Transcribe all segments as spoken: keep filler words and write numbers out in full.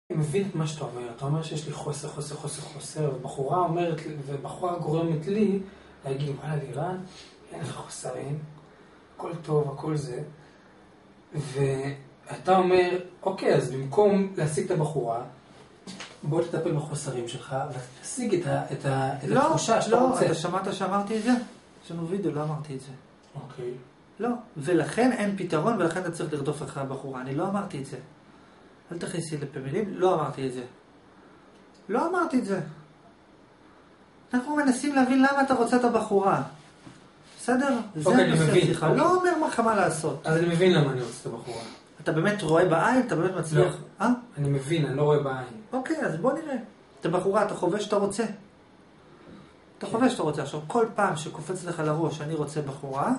אני מבין את מה שאתה אומר, אתה אומר שיש לי חוסר, חוסר, חוסר, חוסר, ובחורה אומרת, ובחורה גורמת לי להגיד, וואלה לירן, אין לך חוסרים, הכל טוב, הכל זה, ואתה אומר, אוקיי, אז במקום להשיג את הבחורה, בוא תטפל בחוסרים שלך, ותשיג את, ה, את, ה, את לא, התחושה שאתה לא, רוצה. אתה שמעת שאמרתי את זה? יש לנו וידאו, לא אמרתי את זה. אוקיי. לא, ולכן אין פתרון, ולכן אתה צריך לרדוף אחרי הבחורה. אני לא אמרתי את זה. אל תכניסי לפה מילים, לא אמרתי את זה. לא אמרתי את זה. אנחנו מנסים להבין למה אתה רוצה את הבחורה. בסדר? זה אוקיי, אני הנושא מבין. השיחה. אוקיי. לא אומר לך מה לעשות. אז אני מבין למה אני רוצה את הבחורה. אתה באמת רואה בעין, אתה באמת מצליח. לא. אה? אני מבין, אני לא רואה בעין. אוקיי, אז בוא נראה. את הבחורה, אתה חווה שאתה רוצה. אתה חווה שאתה רוצה. עכשיו, כל פעם שקופץ לך לראש, אני רוצה בחורה,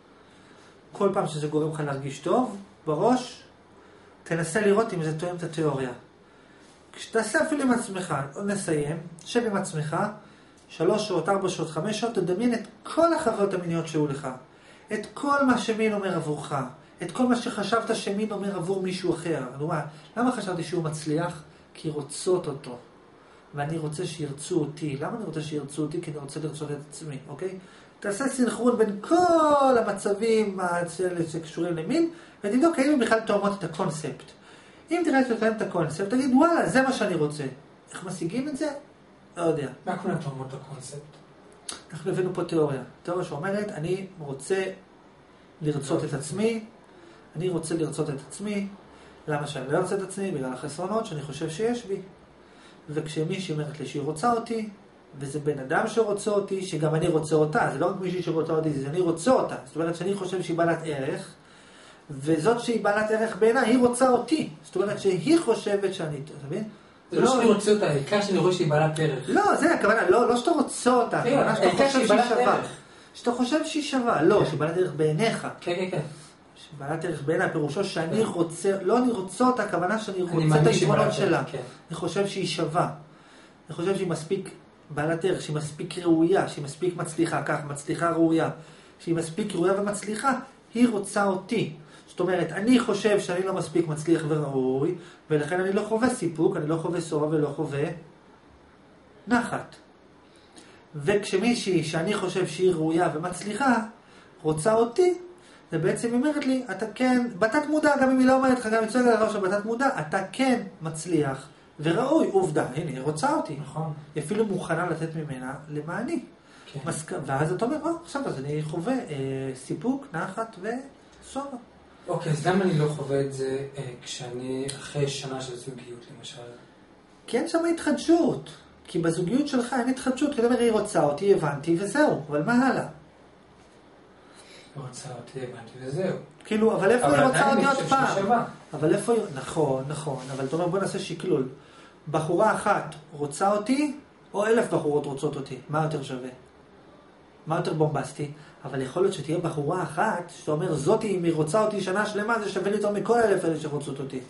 כל פעם שזה גורם לך להרגיש טוב, בראש, תנסה לראות אם זה תואם את התיאוריה. כשתעשה אפילו עם עצמך, נסיים, שב עם עצמך, שלוש שעות, ארבע שעות, חמש שעות, תדמיין את כל החוויות המיניות שהיו לך. את כל מה שמין אומר עבורך. את כל מה שחשבת שמין אומר עבור מישהו אחר. דומה, למה חשבתי שהוא מצליח? כי רוצות אותו. ואני רוצה שירצו אותי. למה אני רוצה שירצו אותי? כי אני רוצה לרצות את עצמי, אוקיי? תעשה סנכרון בין כל המצבים שקשורים למין, ותבדוק האם הם בכלל תואמות את הקונספט. אם תראה שתואם את הקונספט, תגיד, וואלה, זה מה שאני רוצה. איך משיגים את זה? לא יודע. מה כולם תואמות את הקונספט? אנחנו הבאנו פה תיאוריה. תיאוריה שאומרת, אני רוצה לרצות את עצמי, אני רוצה לרצות את עצמי, למה שאני לא ארצה את עצמי? בגלל החסרונות שאני חושב שיש בי. וכשמישהי אומרת לי שהיא רוצה אותי, וזה בן אדם שרוצה אותי, שגם אני רוצה אותה, זה לא רק מישהי שרוצה אותי, זה אני רוצה אותה. זאת אומרת שאני חושב שהיא בעלת ערך, וזאת שהיא בעלת ערך בעיניי, היא רוצה אותי. זאת אומרת שהיא חושבת שאני, אתה מבין? זה לא שאני רוצה אותה, העיקר שאני רואה שהיא בעלת ערך. לא, זה הכוונה, לא שאתה רוצה אותה, הכוונה שאתה חושב שהיא שווה. שאתה חושב שהיא שווה, לא, שהיא בעלת ערך בעיניך. כן, כן, כן. בעלת ערך בעיניי, פירושו שאני רוצה, לא אני רוצה אותה, הכוונה שאני רוצה את היתרונות שלה. אני חושב שהיא שווה. אני חושב שהיא מספיק בעלת ערך, שהיא מספיק ראויה, שהיא מספיק מצליחה, כך, מצליחה ראויה, שהיא מספיק ראויה ומצליחה, היא רוצה אותי. זאת אומרת, אני חושב שאני לא מספיק מצליח וראוי, ולכן אני לא חווה סיפוק, אני לא חווה סובה ולא חווה נחת. וכשמישהי שאני חושב שהיא ראויה ומצליחה, רוצה אותי, זה בעצם אומרת לי, אתה כן, בתת מודע, גם אם היא לא אומרת לך, גם יצא לדבר שבתת מודע, אתה כן מצליח וראוי, עובדה, הנה, היא רוצה אותי. נכון. היא אפילו מוכנה לתת ממנה למעני. כן. מסק... ואז אתה אומר, או, עכשיו אז אני חווה אה, סיפוק, נחת וסובה. אוקיי, אז למה אני לא חווה את זה אה, כשאני אחרי שנה של זוגיות, למשל? כי אין שם התחדשות. כי בזוגיות שלך אין התחדשות, כי היא רוצה אותי, הבנתי וזהו. אבל מה הלאה? היא רוצה אותי, הבנתי וזהו. כאילו, אבל איפה היא רוצה אותי עוד פעם? שווה. אבל איפה היא... נכון, נכון. אבל אתה אומר, בוא נעשה שקלול. בחורה אחת רוצה אותי, או אלף בחורות רוצות אותי. מה יותר שווה? מה יותר בומבסטי? אבל יכול להיות שתהיה בחורה אחת, שאתה אומר, זאתי, אם היא רוצה אותי שנה שלמה, זה שווה לי יותר מכל אלף אלה שרוצות אותי.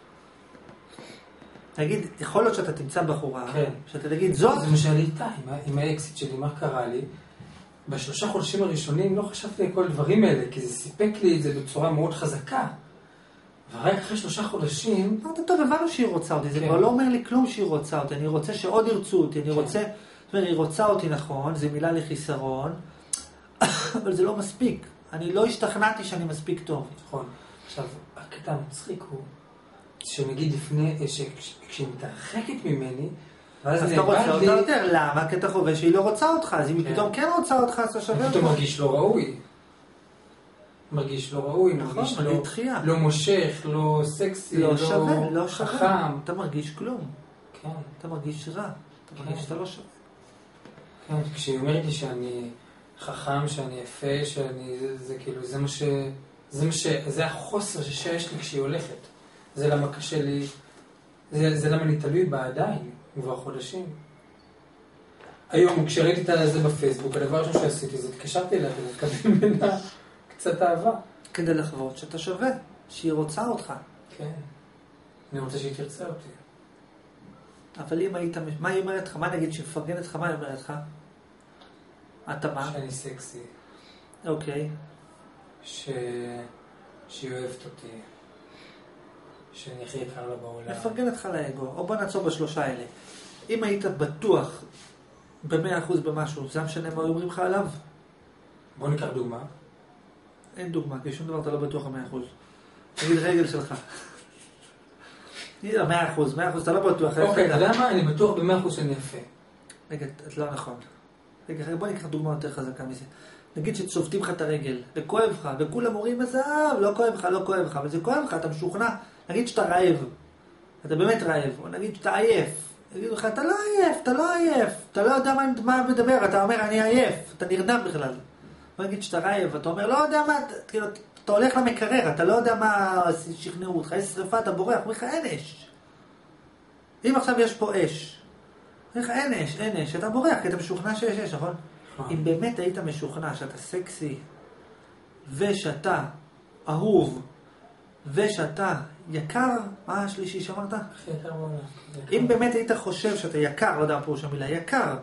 תגיד, יכול להיות שאתה תמצא בחורה, כן. שאתה תגיד, זאת... זה מה שהיה לי איתה, עם, עם האקסיט שלי, מה קרה לי? בשלושה חודשים הראשונים לא חשבתי על כל הדברים האלה, כי זה סיפק לי את זה בצורה מאוד חזקה. ורק אחרי שלושה חודשים... אמרת, טוב, הבנו שהיא רוצה אותי, זה כן. כבר לא אומר לי כלום שהיא רוצה אותי, אני רוצה שעוד ירצו אותי, אני כן. רוצה... זאת אומרת, היא רוצה אותי נכון, זה מילה לחיסרון, אבל זה לא מספיק. אני לא השתכנעתי שאני מספיק טוב. נכון. עכשיו, הקטע המצחיק הוא, שנגיד לפני, כשהיא מתרחקת ממני, אז אתה רוצה אותה יותר, למה? כי אתה חווה שהיא לא רוצה אותך, אז אם היא פתאום כן רוצה אותך, אז אתה שווה אותך. אתה מרגיש לא ראוי. מרגיש לא ראוי, מרגיש לא מושך, לא סקסי, לא שווה, לא שווה. חכם. אתה מרגיש כלום. כן. אתה מרגיש רע. אתה מרגיש שאתה לא שווה. כן, כשהיא אומרת לי שאני חכם, שאני יפה, שאני, זה כאילו, זה מה ש... זה מה ש... זה החוסר שיש לי כשהיא הולכת. זה למה קשה לי... זה, זה למה אני תלוי בה עדיין, כבר חודשים. היום, כשראיתי את זה בפייסבוק, הדבר הראשון שעשיתי, זה התקשרתי אליה ולקבל ממנה קצת אהבה. כדי לחוות שאתה שווה, שהיא רוצה אותך. כן. אני רוצה שהיא תרצה אותי. אבל אם היית... מה היא אומרת לך? מה נגיד שמפרגנת לך? מה היא אומרת לך? אתה מה? שאני סקסי. אוקיי. ש... שהיא אוהבת אותי. שאני הכי יקר לה בעולם. מפרגן אותך לאגו, או בוא נעצור בשלושה האלה. אם היית בטוח במאה אחוז במשהו, זה משנה מה אומרים לך עליו? בוא ניקח דוגמה. אין דוגמה, כי שום דבר אתה לא בטוח במאה אחוז. נגיד רגל שלך. נגיד מאה אחוז, מאה אחוז אתה לא בטוח. אוקיי, אתה יודע מה? אני בטוח במאה אחוז שאני יפה. רגע, את לא נכון. רגע, בוא ניקח דוגמה יותר חזקה מזה. נגיד שצובטים לך את הרגל, וכואב לך, וכולם אומרים עזב, לא כואב לך, לא כואב לך, אבל זה כואב לך, אתה משוכנע. נגיד שאתה רעב, אתה באמת רעב, או נגיד שאתה עייף. יגידו לך, אתה לא עייף, אתה לא עייף, אתה לא יודע מה מדבר, אתה אומר, אני עייף, אתה נרדם בכלל. בוא נגיד שאתה רעב, אתה אומר, לא יודע מה, כאילו, אתה הולך למקרר, אתה לא יודע מה שכנעו אותך, יש שריפה, אתה בורח, אומר לך, אין אש. אם עכשיו יש פה אש, אומר לך, אין אש, אין אש, אתה בורח, כי אתה משוכנע שיש אש, נכון? אם באמת היית משוכנע שאתה סקסי, ושאתה אהוב, ושאתה יקר, מה השלישי שאמרת? הכי יקר בעולם. אם באמת היית חושב שאתה יקר, לא יודע מה פירוש המילה, יקר,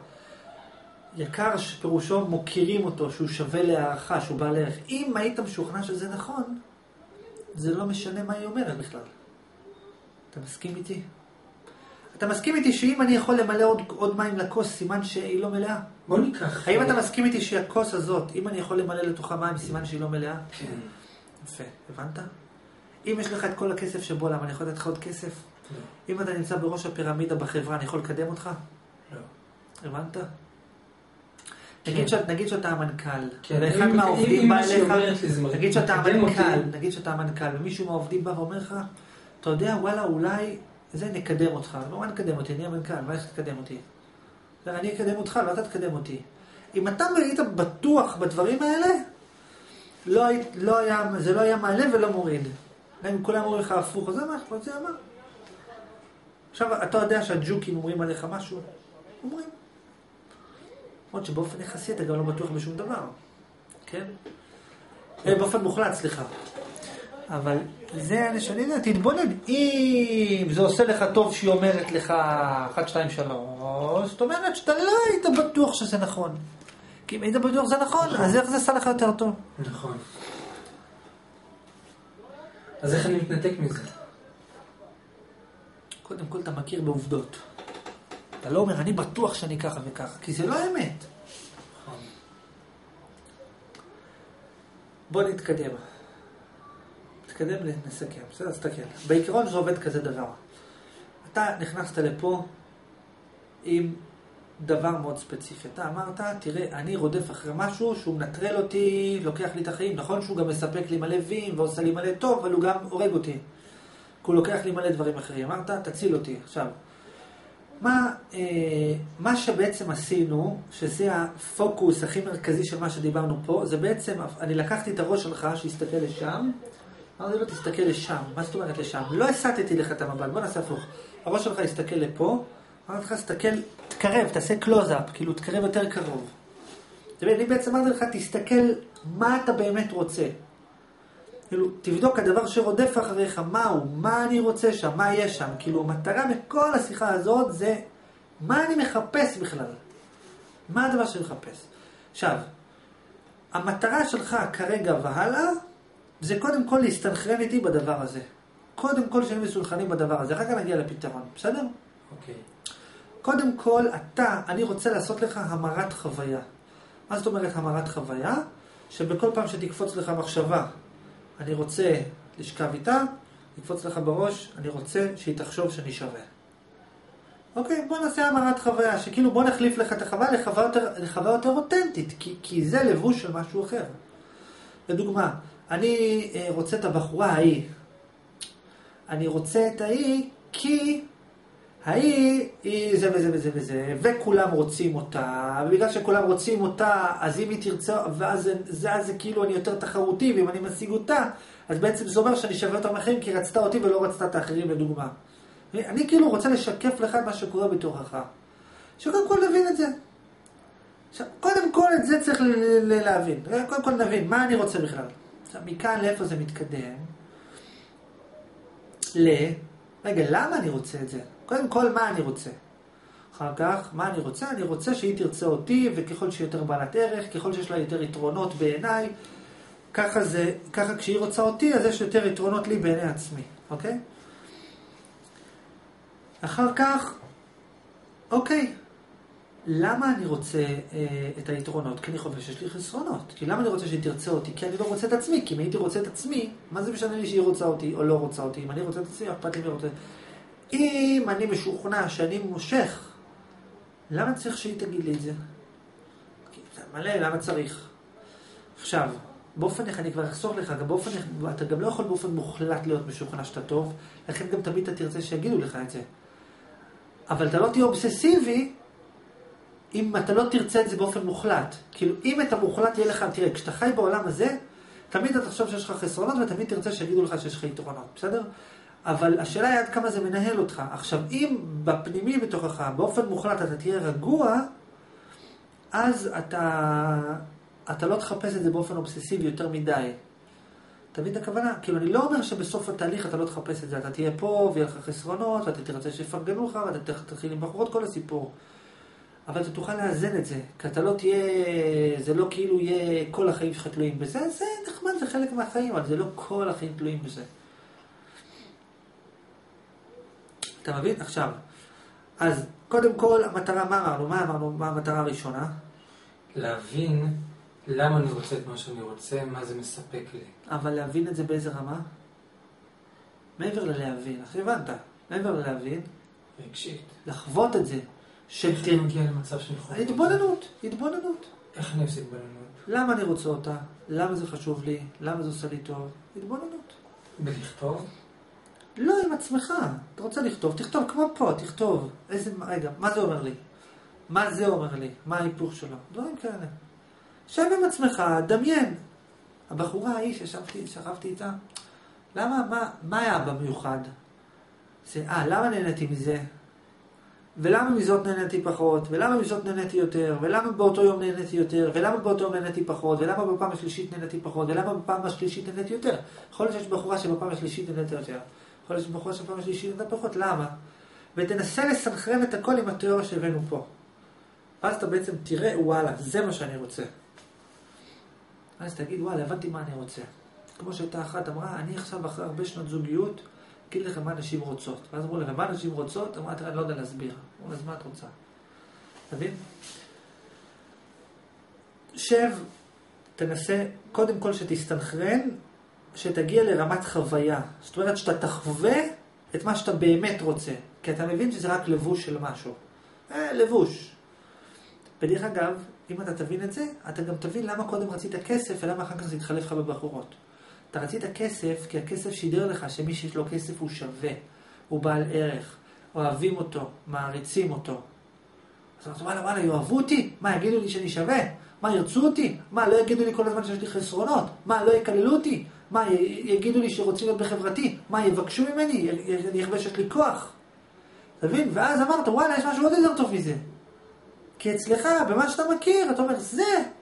יקר שפירושו מוכירים אותו, שהוא שווה להערכה, שהוא בעל ערך. אם היית משוכנע שזה נכון, זה לא משנה מה היא אומרת בכלל. אתה מסכים איתי? אתה מסכים איתי שאם אני יכול למלא עוד, עוד מים לכוס, סימן שהיא לא מלאה? בוא ניקח. האם אתה מסכים איתי שהכוס הזאת, אם אני יכול למלא לתוכה מים, סימן שהיא לא מלאה? כן. יפה, הבנת? אם יש לך את כל הכסף שבו, למה אני יכול לתת לך עוד כסף? לא. אם אתה נמצא בראש הפירמידה בחברה, אני יכול לקדם אותך? לא. הבנת? כן. נגיד, שאת, נגיד שאתה המנכ"ל, כן. ואחד אם- מהעובדים אם בא מישהו אליך, אומרת לי, זה מרגיש- נגיד שאתה מקדם אותי. המנכ"ל, נגיד שאתה המנכ"ל, ומישהו מהעובדים בא ואומר לך, אתה יודע, וואלה, אולי זה נקדם אותך. לא, מה נקדם אותי? אני המנכ"ל, מה איך תקדם אותי? אני אקדם אותך, ואתה תקדם אותי. אם אתה היית בטוח בדברים האלה, לא, היית- לא היה, זה לא היה מעלה ולא מוריד. גם אם כולם אומרים לך הפוך, זה מה, זה מה. עכשיו, אתה יודע שהג'וקים אומרים עליך משהו? אומרים. עוד שבאופן יחסי אתה גם לא בטוח בשום דבר. כן? אה, באופן מוחלט, סליחה. אבל זה אני שאני יודע, תתבונן. אם זה עושה לך טוב שהיא אומרת לך אחת, שתיים, שלוש, זאת אומרת שאתה לא היית בטוח שזה נכון. כי אם היית בטוח שזה נכון, אז איך זה עשה לך יותר טוב? נכון. אז איך אני מתנתק מזה? קודם כל אתה מכיר בעובדות. אתה לא אומר, אני בטוח שאני ככה וככה, כי זה לא האמת. נכון. בוא נתקדם. נתקדם, נסכם. בסדר, תסתכל. בעיקרון זה עובד כזה דבר. אתה נכנסת לפה עם דבר מאוד ספציפי. אתה אמרת, תראה, אני רודף אחרי משהו שהוא מנטרל אותי, לוקח לי את החיים. נכון שהוא גם מספק לי מלא וין ועושה לי מלא טוב, אבל הוא גם הורג אותי. כי הוא לוקח לי מלא דברים אחרים. אמרת, תציל אותי. עכשיו, מה, אה, מה שבעצם עשינו, שזה הפוקוס הכי מרכזי של מה שדיברנו פה, זה בעצם, אני לקחתי את הראש שלך שיסתכל לשם, אמרתי לו, תסתכל לשם. מה זאת אומרת לשם? לא הסתתי לך את המבט, בוא נעשה הפוך. הראש שלך יסתכל לפה, אמרתי לך, תסתכל, תקרב, תעשה קלוז-אפ, כאילו תקרב יותר קרוב. תראה, אני בעצם אמרתי לך, תסתכל מה אתה באמת רוצה. כאילו, תבדוק הדבר שרודף אחריך, מהו, מה אני רוצה שם, מה יש שם. כאילו, המטרה מכל השיחה הזאת זה, מה אני מחפש בכלל? מה הדבר שאני מחפש? עכשיו, המטרה שלך כרגע והלאה, זה קודם כל להסתנכרן איתי בדבר הזה. קודם כל שאני מסונכרנים בדבר הזה, אחר כך נגיע לפתרון, בסדר? אוקיי. קודם כל, אתה, אני רוצה לעשות לך המרת חוויה. מה זאת אומרת המרת חוויה? שבכל פעם שתקפוץ לך מחשבה, אני רוצה לשכב איתה, תקפוץ לך בראש, אני רוצה שהיא תחשוב שאני שווה. אוקיי, בוא נעשה המרת חוויה, שכאילו בוא נחליף לך את החוויה לחוויה יותר, לחוויה יותר אותנטית, כי, כי זה לבוש של משהו אחר. לדוגמה, אני רוצה את הבחורה ההיא. אני רוצה את ההיא כי ההיא היא זה וזה וזה וזה, וכולם רוצים אותה, ובגלל שכולם רוצים אותה, אז אם היא תרצה, ואז זה, זה, זה כאילו אני יותר תחרותי, ואם אני משיג אותה, אז בעצם זה אומר שאני שווה יותר מאחרים, כי רצתה אותי ולא רצתה את האחרים לדוגמה. אני כאילו רוצה לשקף לך מה שקורה בתוכך. שקודם כל נבין את זה. עכשיו, קודם כל את זה צריך ל- ל- להבין. קודם כל נבין מה אני רוצה בכלל. עכשיו, מכאן לאיפה זה מתקדם? ל... רגע, למה אני רוצה את זה? קודם כל, מה אני רוצה? אחר כך, מה אני רוצה? אני רוצה שהיא תרצה אותי, וככל שהיא יותר בעלת ערך, ככל שיש לה יותר יתרונות בעיניי, ככה זה, ככה כשהיא רוצה אותי, אז יש יותר יתרונות לי בעיני עצמי, אוקיי? אחר כך, אוקיי, למה אני רוצה אה, את היתרונות? כי אני חושב שיש לי חסרונות. כי למה אני רוצה שהיא תרצה אותי? כי אני לא רוצה את עצמי. כי אם הייתי רוצה את עצמי, מה זה משנה לי שהיא רוצה אותי או לא רוצה אותי? אם אני רוצה את עצמי, אכפת לי מי רוצה. אם אני משוכנע שאני מושך, למה צריך שהיא תגיד לי את זה? כי זה מלא, למה צריך? עכשיו, באופן איך אני כבר אחסוך לך, גם באופן איך, אתה גם לא יכול באופן מוחלט להיות משוכנע שאתה טוב, לכן גם תמיד אתה תרצה שיגידו לך את זה. אבל אתה לא תהיה אובססיבי, אם אתה לא תרצה את זה באופן מוחלט. כאילו, אם אתה מוחלט יהיה לך, תראה, כשאתה חי בעולם הזה, תמיד אתה חושב שיש לך חסרונות, ותמיד תרצה שיגידו לך שיש לך יתרונות, בסדר? אבל השאלה היא עד כמה זה מנהל אותך. עכשיו, אם בפנימי בתוכך, באופן מוחלט אתה תהיה רגוע, אז אתה, אתה לא תחפש את זה באופן אובססיבי יותר מדי. תבין את הכוונה? כאילו, אני לא אומר שבסוף התהליך אתה לא תחפש את זה. אתה תהיה פה ויהיה לך חסרונות, ואתה תרצה שיפרגנו לך, ואתה תתחיל עם בחורות כל הסיפור. אבל אתה תוכל לאזן את זה, כי אתה לא תהיה, זה לא כאילו יהיה כל החיים שלך תלויים בזה, זה נחמד, זה חלק מהחיים, אבל זה לא כל החיים תלויים בזה. אתה מבין? עכשיו, אז קודם כל, המטרה, מה אמרנו? מה אמרנו? מה המטרה הראשונה? להבין למה אני רוצה את מה שאני רוצה, מה זה מספק לי. אבל להבין את זה באיזה רמה? מעבר ללהבין, אחרי הבנת, מעבר ללהבין, רגשית. לחוות את זה. איך אני מגיע למצב שאני חווה אותה? התבוננות, התבוננות. איך אני עושה התבוננות? למה אני רוצה אותה? למה זה חשוב לי? למה זה עושה לי טוב? התבוננות. בלכתוב? לא, עם עצמך. אתה רוצה לכתוב, תכתוב כמו פה, תכתוב. איזה, רגע, מה זה אומר לי? מה זה אומר לי? מה ההיפוך שלו? דברים כאלה. שב עם עצמך, דמיין. הבחורה ההיא ששבתי, שכבתי איתה, למה, מה, מה היה במיוחד? זה, אה, למה נהניתי מזה? ולמה מזאת נהניתי פחות? ולמה מזאת נהניתי יותר? ולמה באותו יום נהניתי יותר? ולמה באותו יום נהניתי פחות? ולמה בפעם השלישית נהניתי פחות? ולמה בפעם השלישית נהניתי יותר? יכול להיות שיש בחורה שבפעם השלישית נהניתי יותר. יכול להיות שיש בחורה שבפעם השלישית נהניתי פחות. למה? ותנסה לסנכרן את הכל עם התיאוריה שהבאנו פה. אז אתה בעצם תראה, וואלה, זה מה שאני רוצה. אז תגיד, וואלה, הבנתי מה אני רוצה. כמו שהייתה אחת אמרה, אני עכשיו אחרי הרבה שנות זוגיות, אגיד לכם מה נשים רוצות. ואז אמרו להם, מה נשים רוצות? אמרה, תראה, אני לא יודע להסביר. אמרו, אז מה את רוצה? תבין? שב, תנסה, קודם כל שתסתנכרן, שתגיע לרמת חוויה. זאת אומרת, שאתה תחווה את מה שאתה באמת רוצה. כי אתה מבין שזה רק לבוש של משהו. אה, לבוש. בדרך אגב, אם אתה תבין את זה, אתה גם תבין למה קודם רצית כסף, ולמה אחר כך זה יתחלף לך בבחורות. אתה רצית כסף, כי הכסף שידר לך שמי שיש לו כסף הוא שווה, הוא בעל ערך, אוהבים אותו, מעריצים אותו. אז אתה אומר, וואלה, וואלה, יאהבו אותי? מה, יגידו לי שאני שווה? מה, ירצו אותי? מה, לא יגידו לי כל הזמן שיש לי חסרונות? מה, לא יקללו אותי? מה, יגידו לי שרוצים להיות בחברתי? מה, יבקשו ממני? אני אחווה שיש לי כוח? תבין? ואז אמרת, וואלה, יש משהו עוד יותר טוב מזה. כי אצלך, במה שאתה מכיר, אתה אומר, זה...